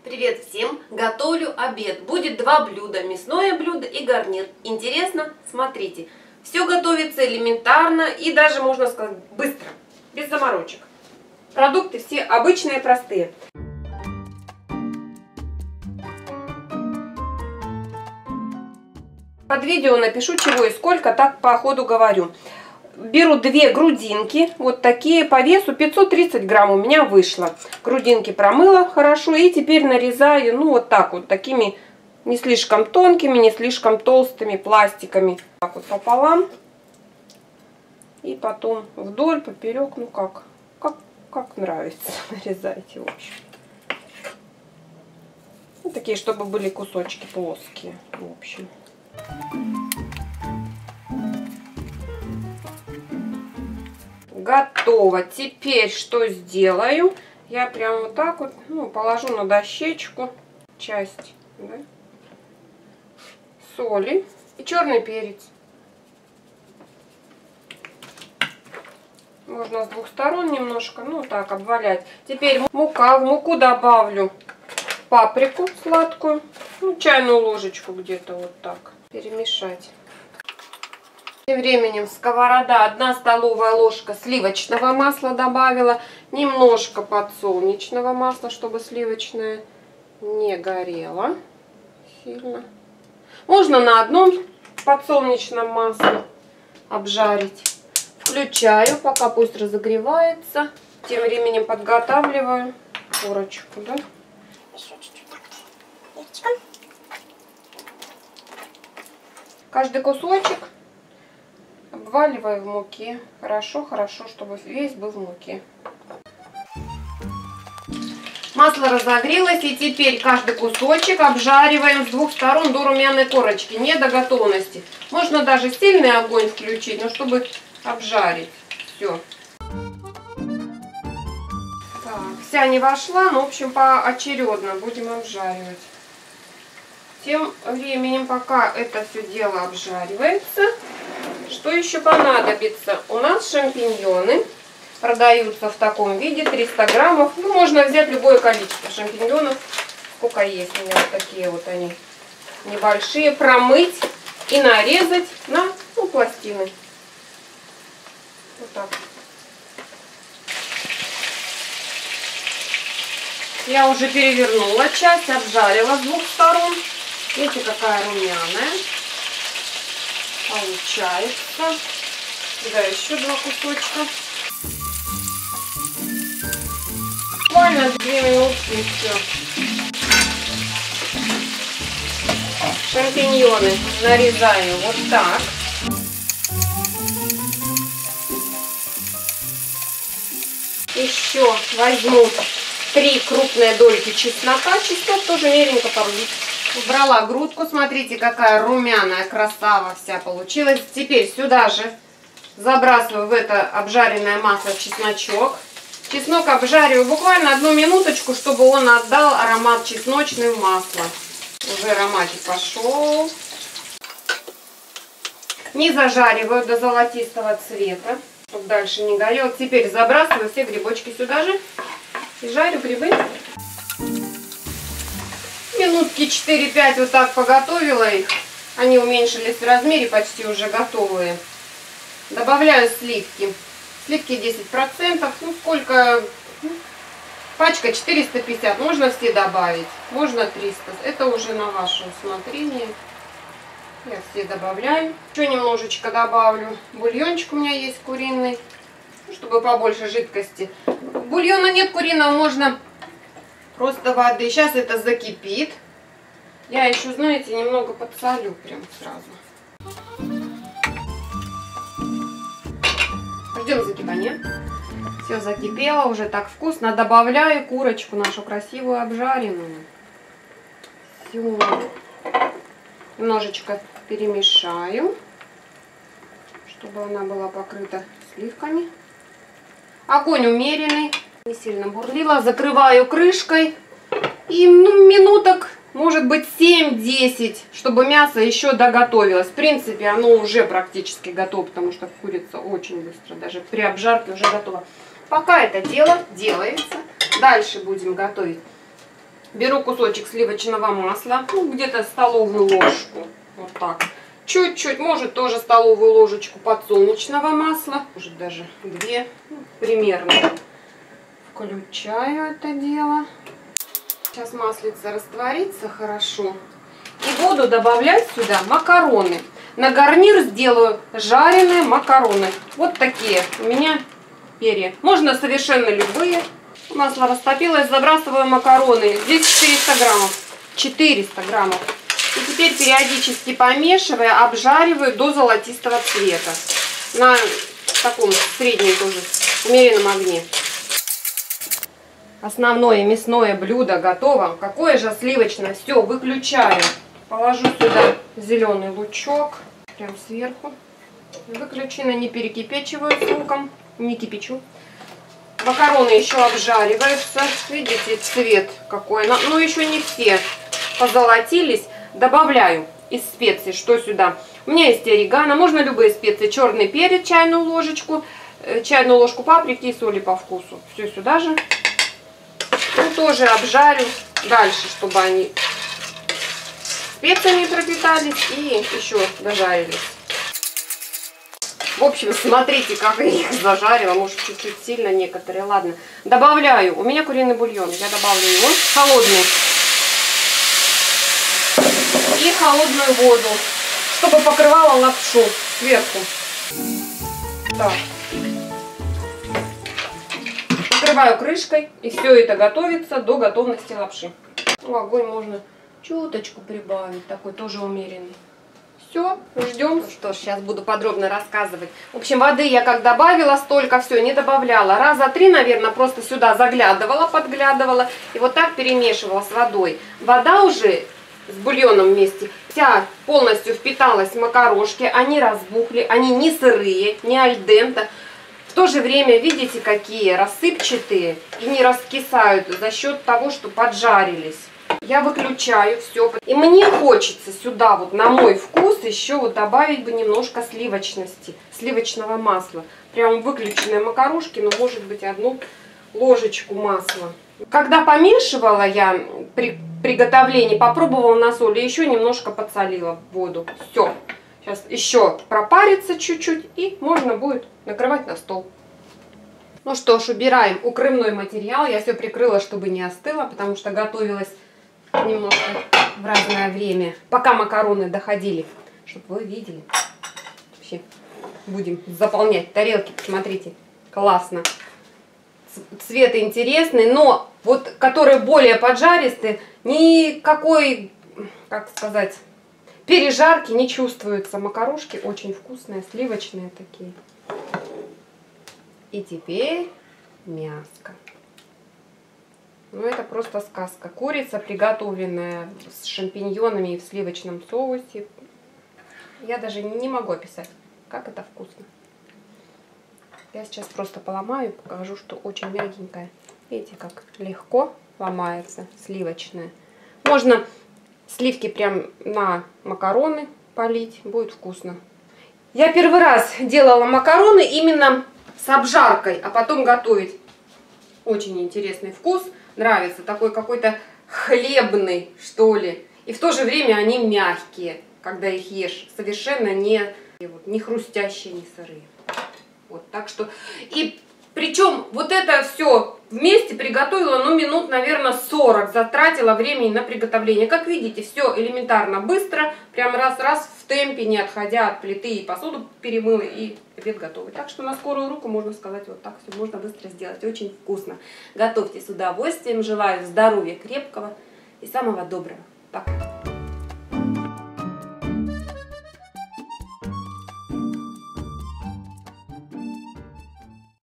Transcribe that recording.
Привет всем! Готовлю обед. Будет два блюда. Мясное блюдо и гарнир. Интересно? Смотрите. Все готовится элементарно и даже, можно сказать, быстро. Без заморочек. Продукты все обычные, простые. Под видео напишу, чего и сколько, так по ходу говорю. Беру две грудинки, вот такие, по весу 530 грамм у меня вышло. Грудинки промыла хорошо и теперь нарезаю, ну вот так вот, такими не слишком тонкими, не слишком толстыми пластиками. Так вот пополам. И потом вдоль, поперек, ну как нравится, нарезайте, в общем. Вот такие, чтобы были кусочки плоские, в общем. Готово. Теперь что сделаю? Я прям вот так вот, ну, положу на дощечку часть, да, соли и черный перец. Можно с двух сторон немножко, ну так, обвалять. Теперь мука. В муку добавлю паприку сладкую, ну, чайную ложечку где-то вот так. Перемешать. Тем временем сковорода, 1 столовая ложка сливочного масла добавила, немножко подсолнечного масла, чтобы сливочное не горело сильно. Можно на одном подсолнечном масле обжарить. Включаю, пока пусть разогревается. Тем временем подготавливаю корочку, да? Еще чуть-чуть так перчиком. Каждый кусочек обваливаю в муке. Хорошо, чтобы весь был в муке. Масло разогрелось, и теперь каждый кусочек обжариваем с двух сторон до румяной корочки, не до готовности. Можно даже сильный огонь включить, но чтобы обжарить. Все. Так, вся не вошла, но в общем поочередно будем обжаривать. Тем временем, пока это все дело обжаривается, что еще понадобится? У нас шампиньоны продаются в таком виде, 300 граммов. Ну, можно взять любое количество шампиньонов, сколько есть у меня, вот такие вот они небольшие. Промыть и нарезать на пластины. Вот так. Я уже перевернула часть, обжарила с двух сторон. Видите, какая румяная получается. Сюда еще 2 кусочка. Буквально 2 минутки и все. Шампиньоны нарезаю вот так. Еще возьму 3 крупные дольки чеснока. Чеснок тоже меленько порубить. Убрала грудку. Смотрите, какая румяная красава вся получилась. Теперь сюда же забрасываю в это обжаренное масло чесночок. Чеснок обжариваю буквально 1 минуточку, чтобы он отдал аромат чесночный в масло. Уже ароматик пошел. Не зажариваю до золотистого цвета, чтобы дальше не горело. Теперь забрасываю все грибочки сюда же и жарю грибы. Минутки 4-5 вот так поготовила их. Они уменьшились в размере, почти уже готовые. Добавляю сливки. Сливки 10%. Ну сколько? Пачка 450. Можно все добавить. Можно 300. Это уже на ваше усмотрение. Я все добавляю. Еще немножечко добавлю. Бульончик у меня есть куриный. Чтобы побольше жидкости. Бульона нет куриного, можно просто воды. Сейчас это закипит. Я еще, знаете, немного подсолю прям сразу. Ждем закипания. Все закипело, уже так вкусно. Добавляю курочку нашу красивую обжаренную. Все. Немножечко перемешаю, чтобы она была покрыта сливками. Огонь умеренный. Не сильно бурлила. Закрываю крышкой. И минуток, может быть, 7-10, чтобы мясо еще доготовилось. В принципе, оно уже практически готово, потому что курица очень быстро, даже при обжарке уже готова. Пока это дело делается, дальше будем готовить Беру кусочек сливочного масла, ну, где-то столовую ложку, вот так. Чуть-чуть, может тоже столовую ложечку подсолнечного масла, может даже 2, ну, примерно. Включаю это дело. Сейчас маслица растворится хорошо. И буду добавлять сюда макароны. На гарнир сделаю жареные макароны. Вот такие у меня перья. Можно совершенно любые. Масло растопилось, забрасываю макароны. Здесь 400 граммов. 400 граммов. И теперь периодически помешивая, обжариваю до золотистого цвета. На таком среднем тоже умеренном огне. Основное мясное блюдо готово. Какое же сливочное. Все, выключаю. Положу сюда зеленый лучок. Прям сверху. Выключено, не перекипячиваю с луком. Не кипячу. Макароны еще обжариваются. Видите, цвет какой. Но еще не все позолотились. Добавляю из специй, что сюда. У меня есть орегано. Можно любые специи. Черный перец, чайную ложечку. Чайную ложку паприки и соли по вкусу. Все сюда же. Ну, тоже обжарю дальше, чтобы они специями пропитались и еще дожарились. В общем, смотрите, как я их зажарила. Может, чуть-чуть сильно некоторые. Ладно. Добавляю. У меня куриный бульон. Я добавлю его холодный. И холодную воду, чтобы покрывала лапшу сверху. Так. Накрываю крышкой, и все это готовится до готовности лапши. Ну, огонь можно чуточку прибавить, такой тоже умеренный. Все, ждем. Ну что ж, сейчас буду подробно рассказывать. В общем, воды я как добавила, столько все не добавляла. Раза 3, наверное, просто сюда заглядывала, подглядывала и вот так перемешивала с водой. Вода уже с бульоном вместе вся полностью впиталась в макарошки, они разбухли, они не сырые, не альденте. В то же время, видите, какие рассыпчатые и не раскисают за счет того, что поджарились. Я выключаю все. И мне хочется сюда, вот на мой вкус, еще вот добавить бы немножко сливочности, сливочного масла. Прям выключенные макарошки, но может быть 1 ложечку масла. Когда помешивала я при приготовлении, попробовала на соль и еще немножко подсолила воду. Все. Сейчас еще пропарится чуть-чуть и можно будет накрывать на стол. Ну что ж, убираем укрывной материал. Я все прикрыла, чтобы не остыло, потому что готовилась немножко в разное время. Пока макароны доходили, чтобы вы видели. Вообще будем заполнять тарелки. Посмотрите, классно. Цвет интересный, но вот которые более поджаристые, никакой, как сказать, пережарки не чувствуется. Макарошки очень вкусные, сливочные такие. И теперь мяско. Ну, это просто сказка. Курица, приготовленная с шампиньонами и в сливочном соусе. Я даже не могу описать, как это вкусно. Я сейчас просто поломаю и покажу, что очень мягенькая. Видите, как легко ломается сливочная. Можно сливки прям на макароны полить. Будет вкусно. Я первый раз делала макароны именно с обжаркой, а потом готовить. Очень интересный вкус. Нравится. Такой какой-то хлебный, что ли. И в то же время они мягкие, когда их ешь. Совершенно не хрустящие, не сырые. Вот, так что, и причем вот это все вместе приготовила, ну, минут, наверное, 40 затратила времени на приготовление. Как видите, все элементарно быстро, прям раз-раз в темпе, не отходя от плиты, и посуду перемыла, и обед готовый. Так что на скорую руку, можно сказать, вот так все можно быстро сделать, очень вкусно. Готовьте с удовольствием, желаю здоровья крепкого и самого доброго. Пока!